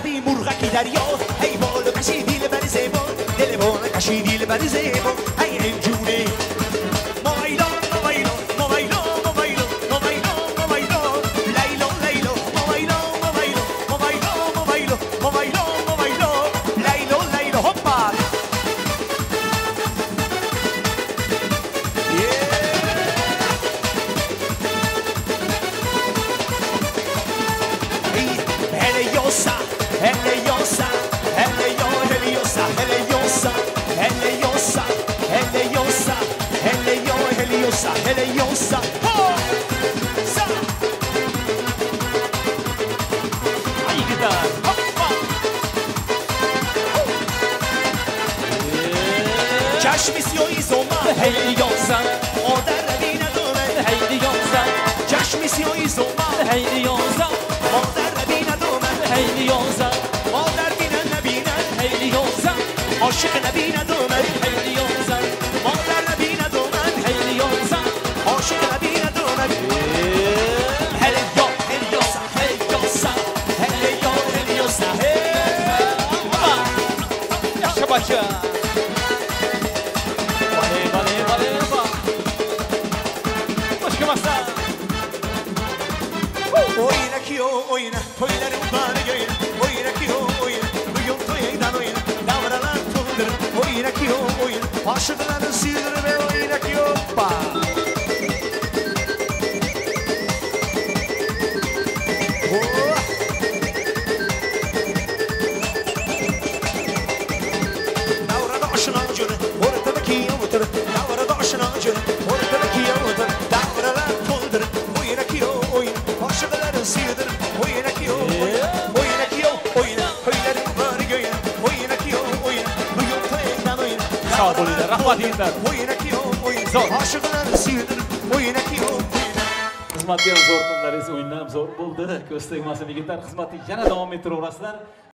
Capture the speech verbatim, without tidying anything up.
شبی مرغکی دریا ای بالو کشیدی لبر زیبا دل بانه کشیدی لبر زیبا ای این جونه مویلا مویلا مویلا مویلا مویلا مویلا لیلا لیلا مویلا مویلا مویلا مویلا مویلا مویلا لیلا لیلا هوپا Heliosa, Heliosa, Heliosa, Heliosa, Heliosa, Heliosa, Heliosa, Heliosa, oh, sa. Ahí kita, hoppa. چشمی سیاهی زمان Heliosa, o در روی ندارد Heliosa, چشمی سیاهی زمان Heliosa, o در روی ندارد Heliosa, مادر بینن نبینن Heliosa, عاشق نبینن دومن Heliosa, مادر نبینن دومن Heliosa, عاشق نبینن دومن Helio, Heliosa, Heliosa, Helio, Heliosa, Heliosa. Yaşa başa. Vale, vale, vale, vale. Başka masa. Oyna ki o oyna, toyların bana göğün. Oyna ki o oyun, bugün toyaydan oyun. Davralar tuldur, oyna ki o oyun. Aşıkların sığdır ve oyna ki hoppa. Davrada aşına acır, ortada ki yavutur. Davrada aşına acır, ortada ki yavutur. Davralar tuldur, oyna ki o oyun. Aşıkların sığdır, oyna ki o oyun. Oyna ki o oyun, toyların bana göğün. Oyna ki o oyun, bugün toyaydan oyun. Sağ ol iler, rahmat iler. Oyna ki o oyun, aşıkların sığdır. Oyna ki o oyun. Xizmatga zo'r kunlaringiz o'yinlar zo'r bo'ldi. Ko'z tegmasin yigitlar, xizmatni yana davom ettiraverasizlar.